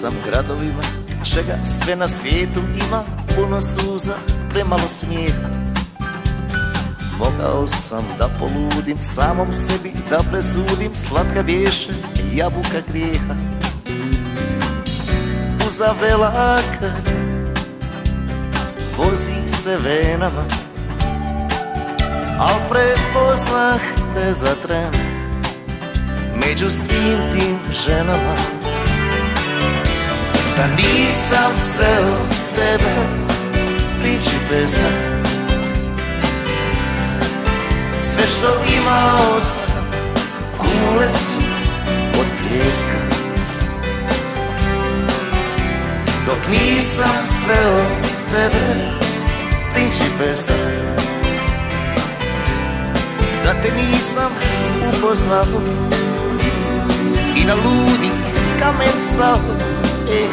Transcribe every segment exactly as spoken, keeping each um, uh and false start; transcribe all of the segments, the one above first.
sam gradovima, čega sve na svijetu ima, puno suza, premalo smijeha. Mogao sam da poludim, samom sebi da presudim, slatka bješe jabuka grijeha. Uzavela kad vozi se venama, al prepoznah te za tren među svim tim ženama. Da nisam sreo tebe, principesa, sve što imao sam, kule su od pijeska. Dok nisam sreo tebe, principesa, da te nisam upoznao i na ludi kamen stao, e.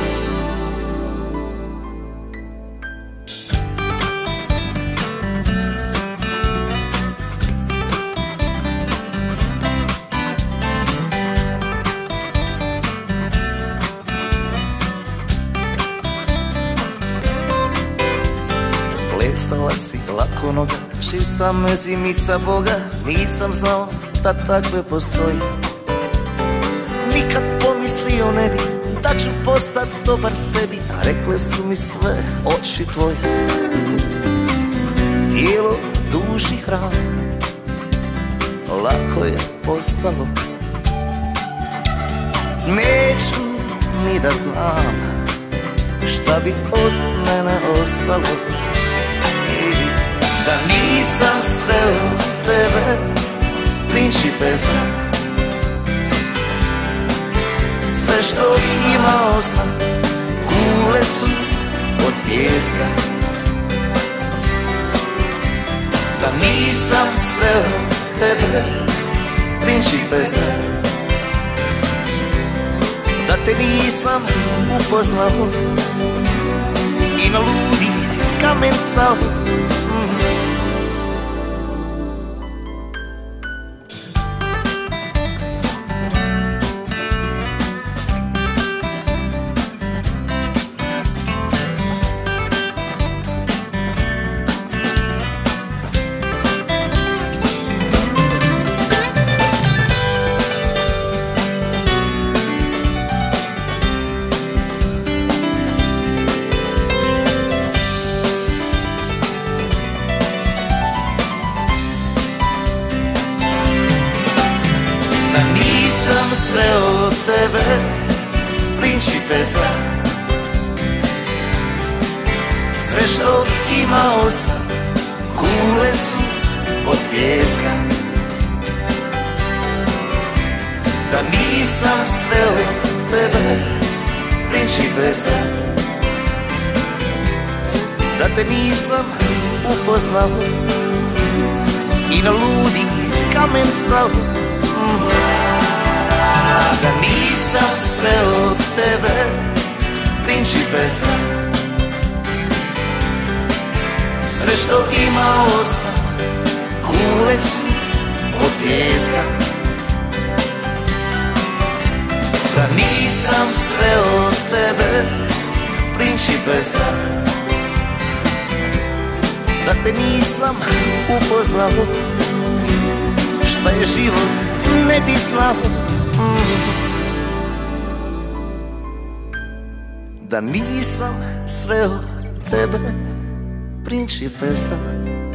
Plesala si lako noga, čista mezimica Boga, nisam znao da takve postoji. Nikad pomislio ne bi da ću postat dobar sebi, a rekle su mi sve oči tvoje. Tijelo duši hran, lako je postalo. Neću ni da znam šta bi od mene ostalo. Da nisam sreo tebe, principesa, sve što imao sam, kule su od pijeska. Da nisam sreo tebe, principesa, da te nisam upoznao i na ludi kamen stao. Nisam sreo tebe, principesa, sve što imao sam, kule su od pijeska. Da nisam sreo tebe, principesa, da te nisam upoznao i na ludi kamen stao. Da nisam sreo tebe, principesa, sve što imao sam, kule su od pijeska. Da nisam sreo tebe, principesa, da te nisam upoznao, šta je život ne bi znao. Da nisam sreo tebe, principesa,